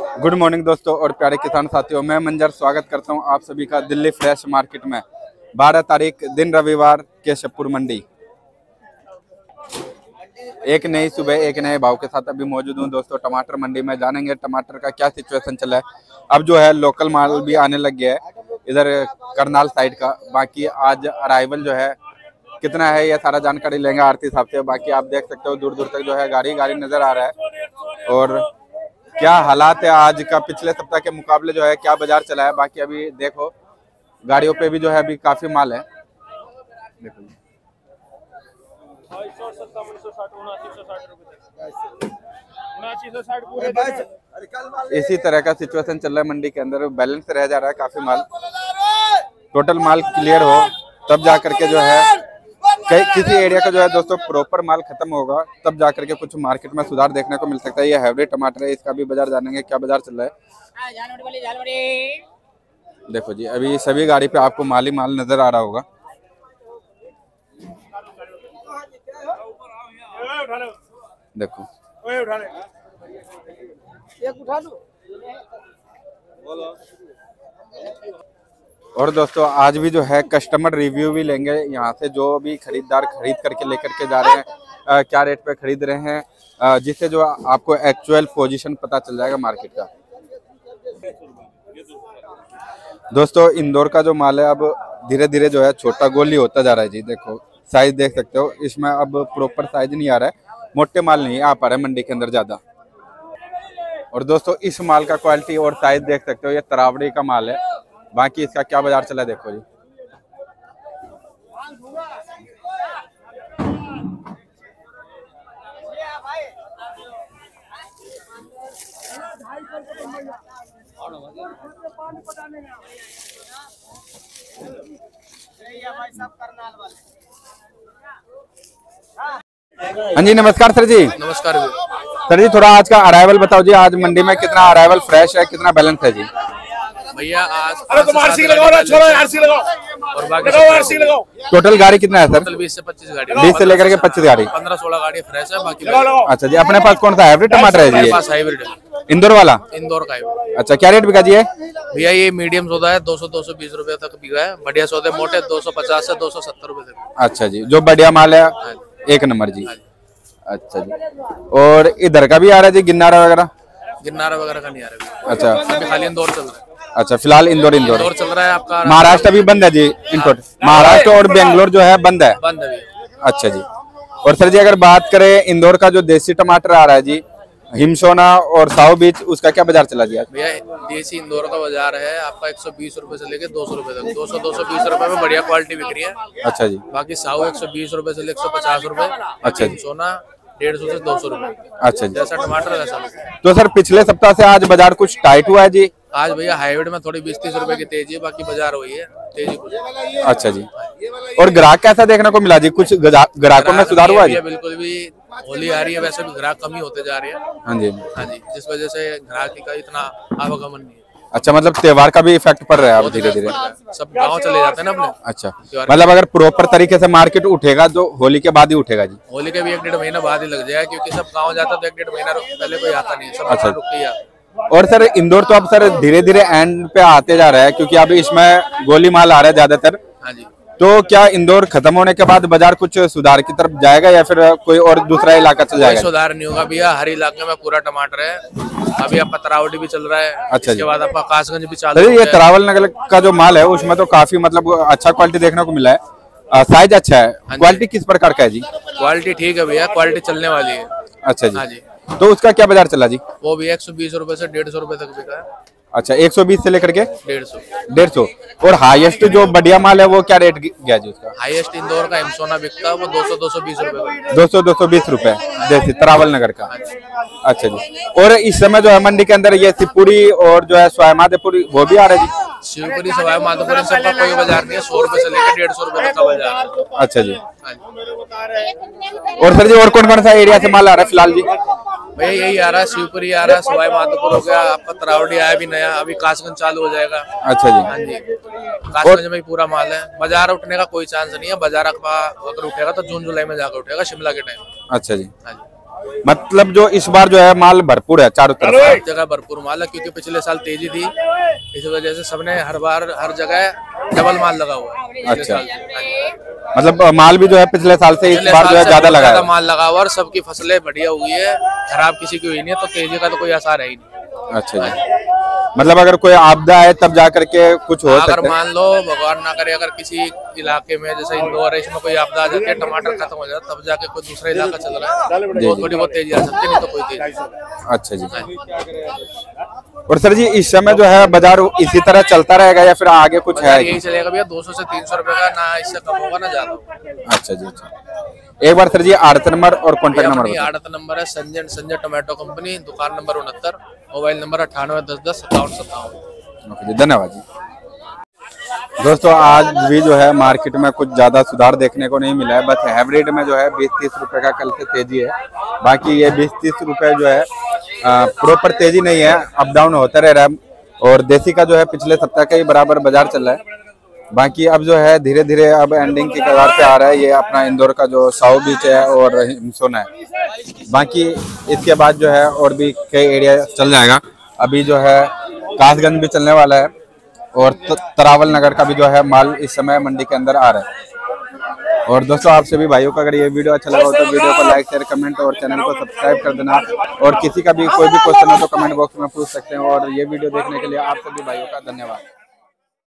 Good morning दोस्तों और प्यारे किसान साथियों, मैं मंजर स्वागत करता हूं आप सभी का दिल्ली फ्रेश मार्केट में। 12 तारीख दिन रविवार केशवपुर मंडी। एक नई सुबह एक नए भाव के साथ अभी मौजूद हूं दोस्तों टमाटर मंडी में। जानेंगे टमाटर का क्या सिचुएशन चला है। अब जो है लोकल माल भी आने लग गया है इधर करनाल साइड का। बाकी आज अराइवल जो है कितना है ये सारा जानकारी लेंगे आरती साहब से। बाकी आप देख सकते हो दूर दूर तक जो है गाड़ी नजर आ रहा है। और क्या हालात है आज का पिछले सप्ताह के मुकाबले जो है क्या बाजार चला है। बाकी अभी देखो गाड़ियों पे भी जो है अभी काफी माल है। देखो इसी तरह का सिचुएशन चल रहा है मंडी के अंदर। बैलेंस रह जा रहा है काफी माल। टोटल माल क्लियर हो तब जा करके जो है किसी एरिया का जो है दोस्तों प्रॉपर माल खत्म होगा तब जाकर के कुछ मार्केट में सुधार देखने को मिल सकता है। ये हाइब्रिड टमाटर है, इसका भी बाजार जानेंगे क्या बाजार चल रहा है। देखो जी अभी सभी गाड़ी पे आपको माल ही माल नजर आ रहा होगा। देखो और दोस्तों आज भी जो है कस्टमर रिव्यू भी लेंगे यहाँ से, जो भी खरीदार खरीद करके लेकर के जा रहे हैं क्या रेट पे खरीद रहे हैं, जिससे जो आपको एक्चुअल पोजीशन पता चल जाएगा मार्केट का। दोस्तों इंदौर का जो माल है अब धीरे धीरे जो है छोटा गोली होता जा रहा है जी। देखो साइज देख सकते हो, इसमें अब प्रॉपर साइज नहीं आ रहा है, मोटे माल नहीं आ पा रहे मंडी के अंदर ज्यादा। और दोस्तों इस माल का क्वालिटी और साइज देख सकते हो, ये तरावड़ी का माल है। बाकी इसका क्या बाजार चला है देखो जी। हाँ जी नमस्कार सर जी। नमस्कार सर जी थोड़ा आज का अराइवल बताओ जी। आज मंडी में कितना अराइवल फ्रेश है, कितना बैलेंस है जी भैया? आज और बाकी टोटल गाड़ी कितना है सर? 20 से 25 गाड़ी, 20 से लेकर के 25 गाड़ी, 15-16 गाड़ी फ्रेश है बाकी। अच्छा जी अपने पास कौन सा हाइब्रिड टमाटर है जी? पास हाइब्रिड इंदौर वाला? इंदौर का हाइब्रिड। अच्छा क्या रेट बिका जी है भैया? ये मीडियम सौदा है, 200-220 रुपए तक बिका है। बढ़िया सौदे मोटे 250 से 270 रुपए तक। अच्छा जी जो बढ़िया माल है एक नंबर जी। अच्छा जी और इधर का भी आ रहा है जी गिन्नारा वगैरह? गिन्नारा वगैरह का नहीं आ रहा। अच्छा अभी खाली इंदौर चल रहा है। अच्छा फिलहाल इंदौर चल रहा है आपका। महाराष्ट्र अभी बंद है जी इंपोर्ट, महाराष्ट्र और बेंगलोर जो है बंद है। बंद है। अच्छा जी और सर जी अगर बात करें इंदौर का जो देसी टमाटर आ रहा है जी हिमसोना और साहू बीच, उसका क्या बाजार चला जी आज? भैया देसी इंदौर का बाजार है आपका 120 रुपए से लेके 200 रुपए तक। 200-220 रुपए में बढ़िया क्वालिटी बिक रही है। अच्छा जी बाकी साहू 120 रुपए से 150 रुपए। अच्छा जी सोना 150 से 200 रुपए। अच्छा जी जैसा टमाटर वैसा। तो सर पिछले सप्ताह से आज बाजार कुछ टाइट हुआ है जी? आज भैया हाइब्रिड में थोड़ी 20-30 रुपए की तेजी है, बाकी बाजार हुई है तेजी कुछ। अच्छा जी और ग्राहक कैसा देखने को मिला जी? कुछ ग्राहकों में सुधार हुआ है? बिल्कुल भी होली आ रही है, वैसे भी ग्राहक कम ही होते जा रहे हैं। हाँ जी हाँ जी, जिस वजह से ग्राहक का इतना आवागमन नहीं है। अच्छा मतलब त्योहार का भी इफेक्ट पड़ रहा है अब धीरे धीरे? सब गांव चले जाते हैं ना अपने। अच्छा मतलब अगर प्रॉपर तरीके से मार्केट उठेगा तो होली के बाद ही उठेगा जी? होली के भी 1-1.5 महीना बाद ही लग जाएगा, क्योंकि सब गाँव जाता तो 1-1.5 महीना पहले कोई आता नहीं, सब अच्छा रुक के आता। और सर इंदौर तो अब सर धीरे धीरे एंड पे आते जा रहा है, क्योंकि अभी इसमें गोली माल आ रहा है ज्यादातर। हाँ जी तो क्या इंदौर खत्म होने के बाद बाजार कुछ सुधार की तरफ जाएगा या फिर कोई और दूसरा इलाका चल जाएगा? कोई सुधार नहीं होगा भैया, हर इलाके में पूरा टमाटर है। अभी आपका तरावटी भी चल रहा है। अच्छा इसके बाद आपका कासगंज भी चालू है। ये तरावल नगर का जो माल है उसमें तो काफी मतलब अच्छा क्वालिटी देखने को मिला है, साइज अच्छा है। क्वालिटी किस प्रकार का है जी? क्वालिटी ठीक है भैया, क्वालिटी चलने वाली है। अच्छा जी। हाँ जी तो उसका क्या बाजार चला जी? वो भी 120 रुपए से 150 रुपए तक बिका है। अच्छा 120 से लेकर के 150। और हाईएस्ट जो बढ़िया माल है वो क्या रेट गया जी उसका? हाईएस्ट इंदौर का हिमसोना बिकता है वो 200-220 रुपए। 200-220 रुपए जैसे तरावल नगर का। अच्छा जी और इस समय जो है मंडी के अंदर ये शिवपुरी और जो है स्वायमादेपुरी वो भी आ रहा है जी? शिवपुरी सवाई माधोपुरी सबका कोई बाजार नहीं है, 100 रुपए से लेकर 150 रुपए तक का बाजार है। अच्छा जी और सर जी और कौन कौन सा एरिया से माल आ रहा है फिलहाल जी? भैया यही आ रहा है, शिवपुरी आ रहा है, सवाई माधोपुर हो गया, आपका तरावड़ी आया भी नया, अभी कासगंज चालू हो जाएगा। अच्छा जी। हाँ जी कासगंज में ही पूरा माल है। बाजार उठने का कोई चांस नहीं है, बाजार अगर उठेगा तो जून जुलाई में जाकर उठेगा, शिमला के टाइम। अच्छा जी। हाँ जी मतलब जो इस बार जो है माल भरपूर है चारों तरफ। हर जगह भरपूर माल है, क्योंकि पिछले साल तेजी थी, इस वजह से सबने हर बार हर जगह डबल माल लगा हुआ है पिछले अच्छा। साल से। मतलब माल भी जो है पिछले साल से इस बार जो है ज्यादा लगा है। माल लगा हुआ और सबकी फसलें बढ़िया हुई है, खराब किसी की हुई नहीं है, तो तेजी का तो कोई आसार है ही नहीं। अच्छा जी। मतलब अगर कोई आपदा है तब जा करके कुछ हो सकता अगर है। मान लो भगवान ना करे, अगर किसी इलाके में जैसे इंदौर है, इसमें कोई आपदा आ जाती है, टमाटर खत्म हो जाता है, तब जाके कोई दूसरा इलाका चल रहा है, बहुत थोड़ी बहुत तेजी आ सकती है, नहीं तो कोई तेजी। अच्छा जी। और सर जी इस समय जो है बाजार इसी तरह चलता रहेगा या फिर आगे कुछ है? यही चलेगा भैया, 200 से 300 रुपए का, ना इससे कम होगा ना ज्यादा। अच्छा जी। अच्छा, एक बार सर जी आड़त नंबर और कॉन्टेक्ट नंबर बताइए। आड़त नंबर है संजय टोमेटो कंपनी, दुकान नंबर 69, मोबाइल नंबर 9810105757। ओके जी, धन्यवाद जी। दोस्तों आज भी जो है मार्केट में कुछ ज्यादा सुधार देखने को नहीं मिला है, बस हाइब्रिड में जो है 20-30 रुपए का कल से तेजी है। बाकी ये 20-30 रुपए जो है प्रॉपर तेजी नहीं है, अप डाउन होता रह रहा है। और देसी का जो है पिछले सप्ताह के ही बराबर बाजार चल रहा है। बाकी अब जो है धीरे धीरे अब एंडिंग की कगार पे आ रहा है ये अपना इंदौर का जो साहू बीच है और हिमसोना है। बाकी इसके बाद जो है और भी कई एरिया चल जाएगा। अभी जो है कासगंज भी चलने वाला है और तरावल नगर का भी जो है माल इस समय मंडी के अंदर आ रहा है। और दोस्तों आप सभी भाइयों का अगर ये वीडियो अच्छा लगा हो तो वीडियो को लाइक शेयर कमेंट और चैनल को सब्सक्राइब कर देना। और किसी का भी कोई भी क्वेश्चन हो तो कमेंट बॉक्स में पूछ सकते हैं। और ये वीडियो देखने के लिए आप सभी भाइयों का धन्यवाद।